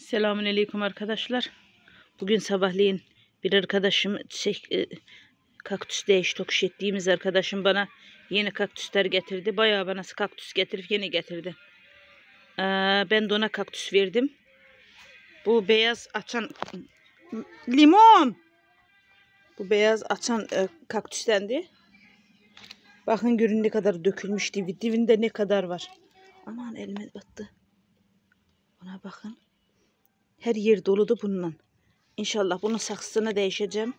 Selamünaleyküm arkadaşlar. Bugün sabahleyin bir arkadaşım kaktüs değiş tokuş ettiğimiz arkadaşım bana yeni kaktüsler getirdi. Bayağı bana kaktüs getirip yeni getirdi. Ben de ona kaktüs verdim. Bu beyaz açan limon. Bu beyaz açan kaktüstendi. Bakın görün ne kadar dökülmüş dibi. Dibinde ne kadar var. Aman elime battı. Ona bakın. Her yer doludu bununla. İnşallah bunun saksısını değişeceğim.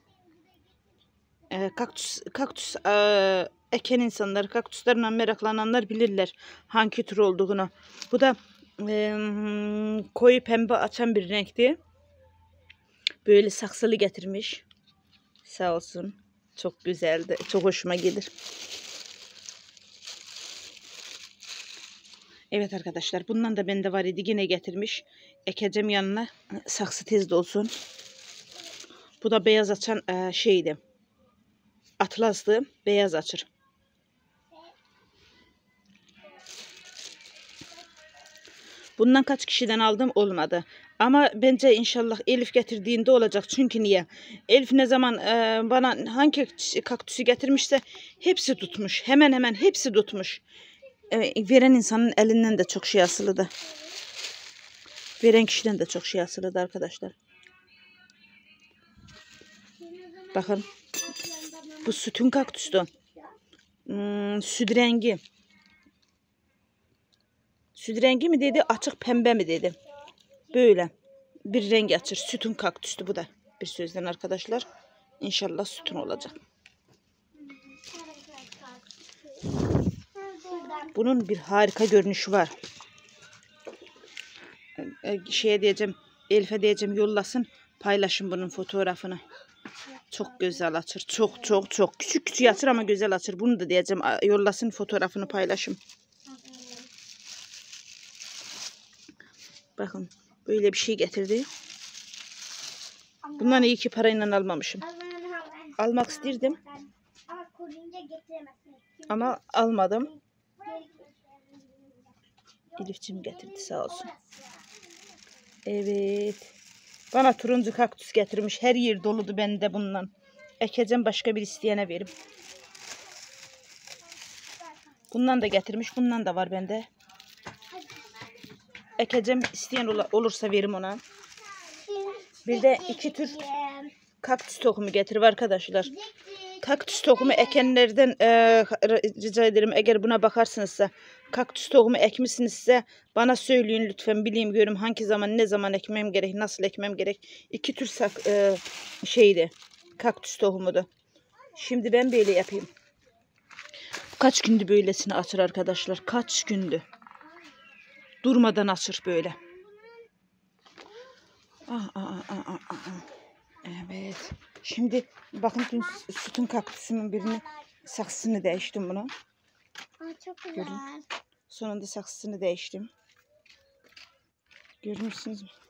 Kaktüs eken insanlar, kaktüslerle meraklananlar bilirler hangi tür olduğunu. Bu da koyu pembe açan bir renkti. Böyle saksılı getirmiş. Sağ olsun. Çok güzeldi. Çok hoşuma gelir. Evet arkadaşlar, bundan da bende var idi. Yine getirmiş. Ekeceğim yanına. Saksı tez de olsun. Bu da beyaz açan şeydi. Atlaslı. Beyaz açır. Bundan kaç kişiden aldım olmadı. Ama bence inşallah Elif getirdiğinde olacak. Çünkü niye? Elif ne zaman bana hangi kaktüsü getirmişse hepsi tutmuş. Hemen hemen hepsi tutmuş. Veren insanın elinden de çok şey asılıdı. Veren kişiden de çok şey asılıdı arkadaşlar. Bakın. Bu sütun kaktüsü. Süt rengi. Süt rengi mi dedi, açık pembe mi dedi. Böyle bir rengi açır. Sütun kaktüsü bu da. Bir sözden arkadaşlar. İnşallah sütun olacak. Bunun bir harika görünüşü var. Şeye diyeceğim, Elif'e diyeceğim yollasın, paylaşın bunun fotoğrafını. Çok güzel açır. Çok. Küçük açır ama güzel açır. Bunu da diyeceğim, yollasın fotoğrafını paylaşın. Bakın böyle bir şey getirdi. Bundan iyi ki parayla almamışım. Almak isterdim. Ama almadım. Elif'cim getirdi sağ olsun. Evet. Bana turuncu kaktüs getirmiş. Her yer doludu bende bundan. Ekeceğim, başka bir isteyene verim. Bundan da getirmiş. Bundan da var bende. Ekeceğim, isteyen olursa verim ona. Bir de iki tür kaktüs tohumu getirip arkadaşlar. Kaktüs tohumu ekenlerden rica ederim, eğer buna bakarsınızsa, kaktüs tohumu ekmişsinizse bana söyleyin lütfen, bileyim görüm hangi zaman, ne zaman ekmem gerek, nasıl ekmem gerek. İki tür şeydi, kaktüs tohumudu. Şimdi ben böyle yapayım. Kaç gündü böylesine açır arkadaşlar, kaç gündü. Durmadan açır böyle. Evet. Şimdi bakın, dün sütun kaktüsümün birini saksısını değiştim bunu. Çok güzel. Görün. Sonunda saksısını değiştim. Görmüşsünüz mü?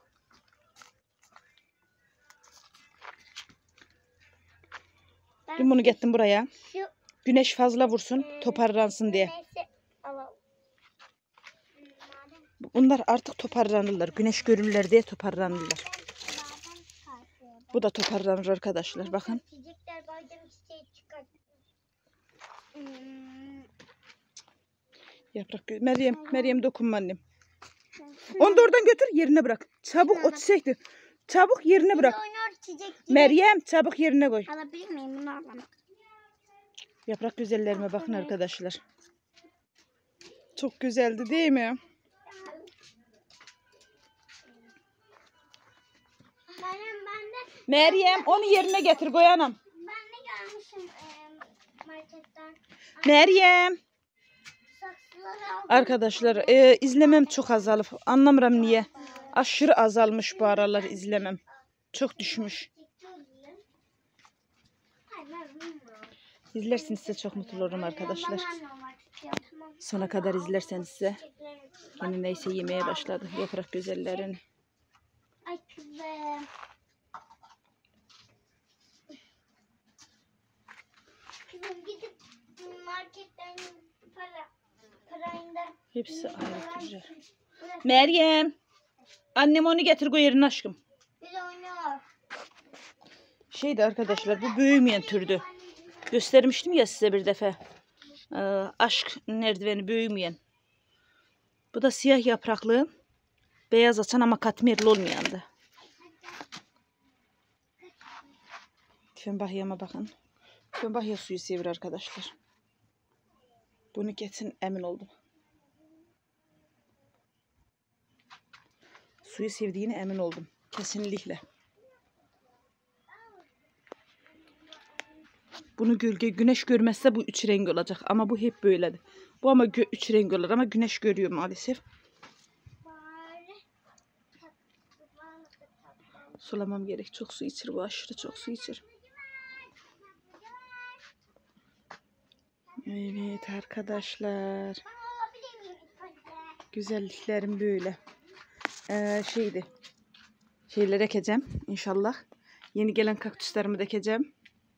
Dün bunu getirdim buraya. Güneş fazla vursun, toparlansın diye. Bunlar artık toparlanırlar. Güneş görürler diye toparlanırlar. Bu da toparlanır arkadaşlar. Bakın. Yaprak. Meryem dokunma annem. Onu da oradan götür, yerine bırak. Çabuk o çiçekti. Çabuk yerine bırak. Meryem çabuk yerine koy. Alabilir miyim bunu almak? Yaprak güzellerime bakın arkadaşlar. Çok güzeldi değil mi? Meryem onu yerine getir koyanım. Ben de gelmişim marketten. Meryem. Arkadaşlar izlemem çok azalıb. Anlamıram niye. Aşırı azalmış bu aralar izlemem. Çok düşmüş. İzlersinizse çok mutlu olurum arkadaşlar. Sona kadar izlerseniz size. Yine neyse yemeye başladı. Yaprak güzellerini. Ay kızım. Kızım gidip marketten parayla. Hepsi ayrı güzel. Meryem. Annem onu getir koy yerine aşkım. Bir de oynuyor. Şeydi arkadaşlar, bu büyümeyen türdü. Göstermiştim ya size bir defa. Aşk merdiveni büyümeyen. Bu da siyah yapraklı. Beyaz açan ama katmerli olmayandı. Fenbahya'ma bakın. Fenbahya suyu sever arkadaşlar. Bunu kesin emin oldum. Suyu sevdiğine emin oldum. Kesinlikle. Bunu gölge güneş görmezse bu üç renk olacak. Ama bu hep böyledir. Bu ama üç renk olur ama güneş görüyor maalesef. Sulamam gerek. Çok su içir bu, aşırı çok su içir. Evet arkadaşlar. Güzelliklerim böyle. Şeyleri ekeceğim inşallah. Yeni gelen kaktüslerimi de ekeceğim.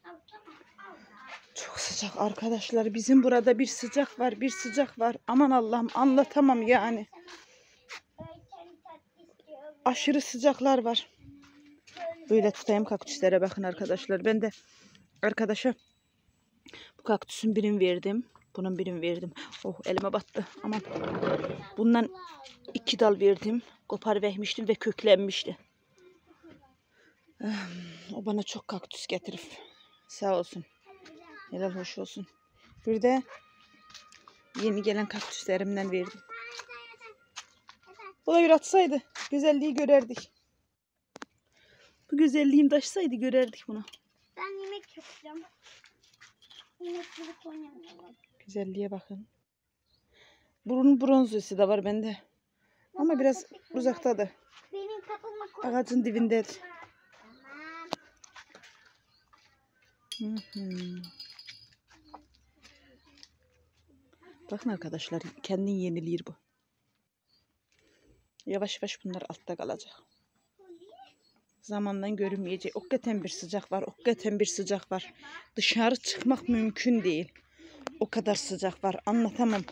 Çok sıcak arkadaşlar. Bizim burada bir sıcak var, bir sıcak var. Aman Allah'ım, anlatamam yani. Aşırı sıcaklar var. Böyle tutayım kaktüslere, bakın arkadaşlar. Ben de arkadaşa bu kaktüsün birini verdim. Bunun birini verdim. Oh, elime battı. Aman. Bundan 2 dal verdim. Kopar vermiştim ve köklenmişti. O bana çok kaktüs getirip. Sağ olsun. Helal hoş olsun. Bir de yeni gelen kaktüslerimden verdim. Bu da bir atsaydı güzelliği görerdik. Bu güzelliğim taşsaydı görerdik bunu. Ben yemek yapacağım. Yemek oynamıyorum. Güzelliğe bakın. Bunun bronzesi de var bende. Ama biraz uzaktadır. Benim kapıma koy. Ağacın dibindedir. Bakın arkadaşlar, kendin yenilir bu. Yavaş yavaş bunlar altta kalacak. Zamandan görünmeyecek. Hakikaten bir sıcak var. Hakikaten bir sıcak var. Dışarı çıkmak mümkün değil. O kadar sıcak var. Anlatamam.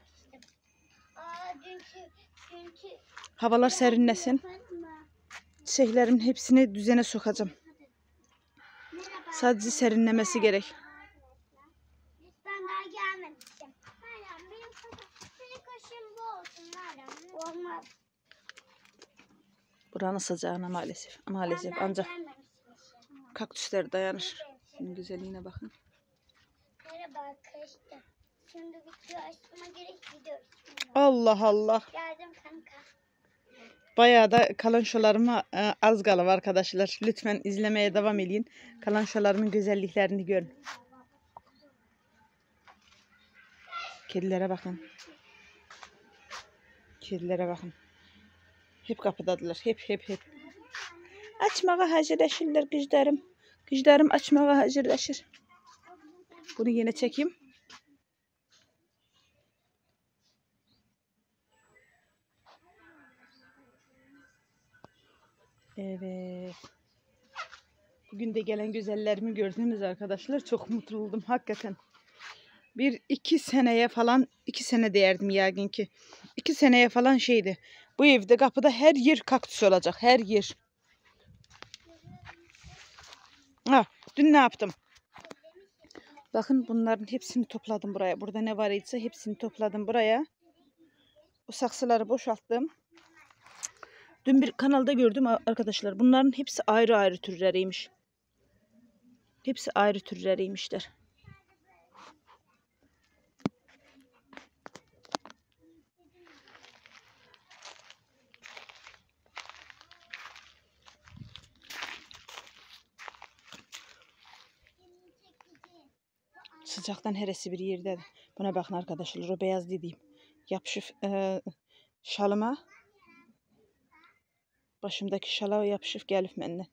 Havalar serinlesin. Çiçeklerimin hepsini düzene sokacağım. Sadece serinlemesi gerek. Ben daha gelmemiştim. Meryem benim kaşım bu olsun Meryem. Olmaz. Buranın sıcağına maalesef. Maalesef ancak kaktüsler dayanır. Şunun güzelliğine bakın. Merhaba arkadaşlar. Şimdi video açmama gerek gidiyoruz. Allah Allah. Geldim kanka. Bayağı da kalançolarıma az kalıp arkadaşlar. Lütfen izlemeye devam edin. Kalançolarımın güzelliklerini görün. Kedilere bakın. Kedilere bakın. Hep kapıdadılar. Hep. Açmağa hazırlaşırlar kızlarım. Kızlarım açmağa hazırlaşır. Bunu yine çekeyim. Evet. Bugün de gelen güzellerimi gördünüz arkadaşlar. Çok mutlu oldum hakikaten. 2 seneye falan, 2 sene derdim yakin ki. 2 seneye falan şeydi. Bu evde kapıda her yer kaktüs olacak. Her yer. Dün ne yaptım? Bakın bunların hepsini topladım buraya. Burada ne var ise hepsini topladım buraya. O saksıları boşalttım. Dün bir kanalda gördüm arkadaşlar. Bunların hepsi ayrı ayrı türleriymiş. Hepsi ayrı türleriymişler. Sıcaktan heresi bir yerde. Buna bakın arkadaşlar. O beyaz dediğim. Yapışıp şalıma. Başımdaki şala yapışıp gelip benden.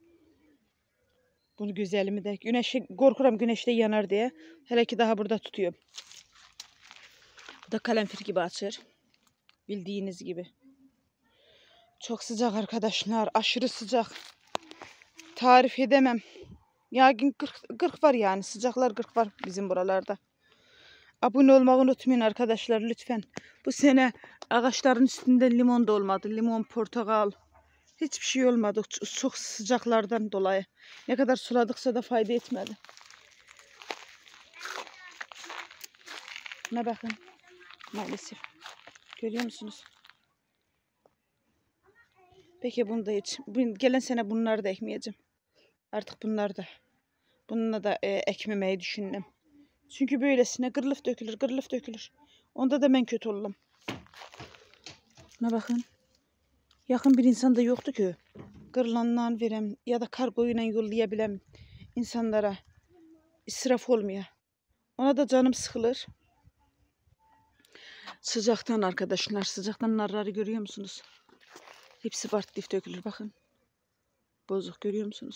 Bunu güzelimi de. Güneşe korkuram güneşte yanar diye. Hele ki daha burada tutuyorum. Bu da kalemfir gibi açır. Bildiğiniz gibi. Çok sıcak arkadaşlar. Aşırı sıcak. Tarif edemem. Yağın 40 var yani. Sıcaklar 40 var bizim buralarda. Abone olmayı unutmayın arkadaşlar lütfen. Bu sene Ağaçların üstünde limon da olmadı. Limon, portakal. Hiçbir şey olmadı. Çok sıcaklardan dolayı. Ne kadar suladıkça da fayda etmedi. Ne bakın. Maalesef. Görüyor musunuz? Peki bunu da hiç. Gelen sene bunları da ekmeyeceğim. Artık bunlar da. Bununla da ekmemeyi düşündüm. Çünkü böylesine kırılıp dökülür, kırılıp dökülür. Onda da ben kötü olurum. Buna bakın. Yakın bir insan da yoktu ki. Kırılandan verem ya da kargoyla yollayabilem insanlara. İsraf olmuyor. Ona da canım sıkılır. Sıcaktan arkadaşlar. Sıcaktan narları görüyor musunuz? Hepsi partlıyıp dökülür bakın. Bozuk görüyor musunuz?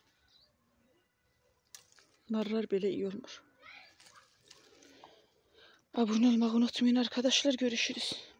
Narlar böyle iyi olmuş. Abone olmayı unutmayın arkadaşlar. Görüşürüz.